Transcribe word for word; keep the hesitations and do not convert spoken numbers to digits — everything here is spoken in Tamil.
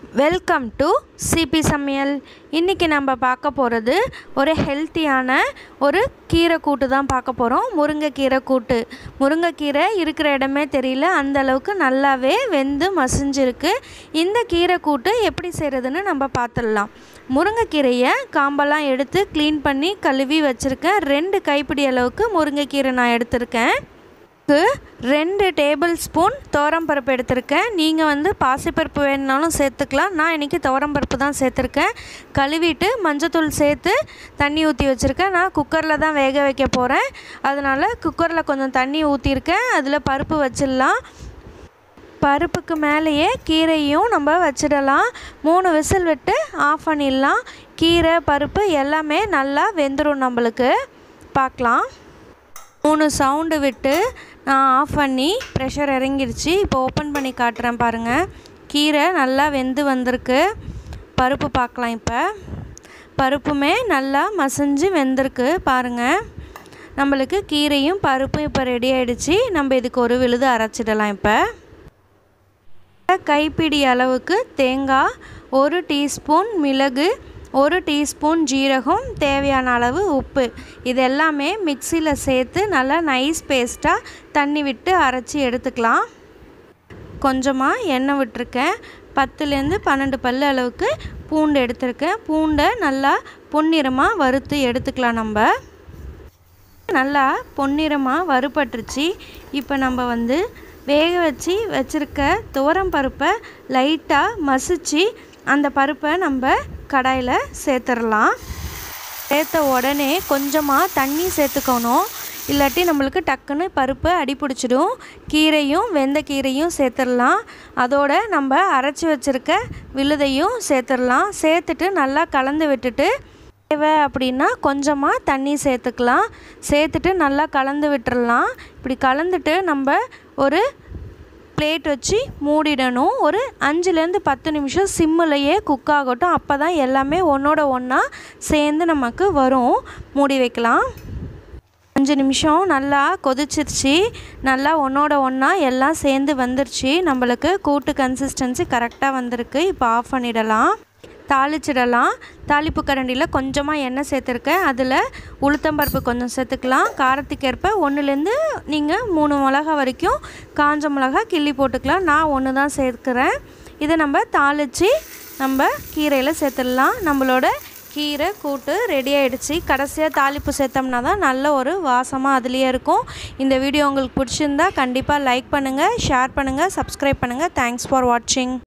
வெல்கம் டு சிபி சமையல். இன்றைக்கி நம்ம பார்க்க போகிறது ஒரு ஹெல்த்தியான ஒரு கீரை கூட்டு தான் பார்க்க போகிறோம். முருங்கைக்கீரை கூட்டு. முருங்கைக்கீரை இருக்கிற இடமே தெரியல, அந்த அளவுக்கு நல்லாவே வெந்து மசிஞ்சிருக்கு. இந்த கீரை கூட்டு எப்படி செய்கிறதுன்னு நம்ம பார்த்துடலாம். முருங்கைக்கீரையை காம்பெல்லாம் எடுத்து க்ளீன் பண்ணி கழுவி வச்சுருக்கேன். ரெண்டு கைப்பிடி அளவுக்கு முருங்கைக்கீரை நான் எடுத்திருக்கேன். ரெண்டு டேபிள் ஸ்பூன் துவரம்பருப்பு எடுத்திருக்கேன். நீங்கள் வந்து பாசிப்பருப்பு வேணுனாலும் சேர்த்துக்கலாம். நான் இன்றைக்கி துவரம்பருப்பு தான் சேர்த்துருக்கேன். கழுவிட்டு மஞ்சத்தூள் சேர்த்து தண்ணி ஊற்றி வச்சுருக்கேன். நான் குக்கரில் தான் வேக வைக்க போகிறேன், அதனால் குக்கரில் கொஞ்சம் தண்ணி ஊற்றிருக்கேன். அதில் பருப்பு வச்சிடலாம். பருப்புக்கு மேலேயே கீரையும் நம்ம வச்சிடலாம். மூணு விசில் விட்டு ஆஃப் பண்ணிடலாம். கீரை பருப்பு எல்லாமே நல்லா வெந்துடும். நம்மளுக்கு பார்க்கலாம். மூணு சவுண்டு விட்டு நான் ஆஃப் பண்ணி ப்ரெஷர் இறங்கிடுச்சு. இப்போ ஓப்பன் பண்ணி காட்டுறேன் பாருங்கள். கீரை நல்லா வெந்து வந்திருக்கு. பருப்பு பார்க்கலாம். இப்போ பருப்புமே நல்லா மசிஞ்சு வெந்திருக்கு பாருங்கள். நம்மளுக்கு கீரையும் பருப்பும் இப்போ ரெடி ஆகிடுச்சு. நம்ம இதுக்கு ஒரு விழுது அரைச்சிடலாம். இப்போ கைப்பிடி அளவுக்கு தேங்காய், ஒரு டீஸ்பூன் மிளகு, ஒரு டீஸ்பூன் ஜீரகம், தேவையான அளவு உப்பு, இது எல்லாமே மிக்சியில் சேர்த்து நல்லா நைஸ் பேஸ்ட்டாக தண்ணி விட்டு அரைச்சி எடுத்துக்கலாம். கொஞ்சமாக எண்ணெய் விட்டுருக்கேன். பத்துலேருந்து பன்னெண்டு பல் அளவுக்கு பூண்டு எடுத்துருக்கேன். பூண்டை நல்லா பொன்னிறமாக வறுத்து எடுத்துக்கலாம். நம்ம நல்லா பொன்னிறமாக வறுபட்டுருச்சு. இப்போ நம்ம வந்து வேக வச்சு வச்சுருக்க துவரம் பருப்பை லைட்டாக மசிச்சு அந்த பருப்பை நம்ம கடாயில் சேர்த்துடலாம். சேர்த்த உடனே கொஞ்சமாக தண்ணி சேர்த்துக்கணும், இல்லாட்டி நம்மளுக்கு டக்குன்னு பருப்பு அடிப்பிடிச்சிடும். கீரையும் வெந்த கீரையும் சேர்த்துடலாம். அதோட நம்ம அரைச்சி வச்சுருக்க விழுதையும் சேர்த்துடலாம். சேர்த்துட்டு நல்லா கலந்து விட்டுட்டு தேவை அப்படின்னா கொஞ்சமாக தண்ணி சேர்த்துக்கலாம். சேர்த்துட்டு நல்லா கலந்து விட்டுடலாம். இப்படி கலந்துட்டு நம்ம ஒரு பிளேட் வச்சு மூடிடணும். ஒரு அஞ்சுலேருந்து பத்து நிமிஷம் சிம்மிலையே குக் ஆகட்டும். அப்போ தான் எல்லாமே ஒன்றோட ஒன்றா சேர்ந்து நமக்கு வரும். மூடி வைக்கலாம். அஞ்சு நிமிஷம் நல்லா கொதிச்சிருச்சு. நல்லா ஒன்றோட ஒன்றா எல்லாம் சேர்ந்து வந்துருச்சு. நம்மளுக்கு கூட்டு கன்சிஸ்டன்சி கரெக்டாக வந்திருக்கு. இப்போ ஆஃப் பண்ணிடலாம். தாளிச்சிடலாம். தாளிப்பு கரண்டியில் கொஞ்சமாக எண்ணெய் சேர்த்துருக்கேன். அதில் உளுத்தம்பருப்பு கொஞ்சம் சேர்த்துக்கலாம். காரத்துக்கேற்ப ஒன்றுலேருந்து நீங்கள் மூணு மிளகா வரைக்கும் காஞ்ச மிளகா கிள்ளி போட்டுக்கலாம். நான் ஒன்று தான் சேர்க்குறேன். இதை நம்ம தாளித்து நம்ம கீரையில் சேர்த்துடலாம். நம்மளோட கீரை கூட்டு ரெடி ஆகிடுச்சு. கடைசியாக தாளிப்பு சேர்த்தோம்னா தான் நல்ல ஒரு வாசமாக அதுலேயே இருக்கும். இந்த வீடியோ உங்களுக்கு பிடிச்சிருந்தா கண்டிப்பாக லைக் பண்ணுங்கள், ஷேர் பண்ணுங்கள், சப்ஸ்கிரைப் பண்ணுங்கள். தேங்க்ஸ் ஃபார் வாட்சிங்.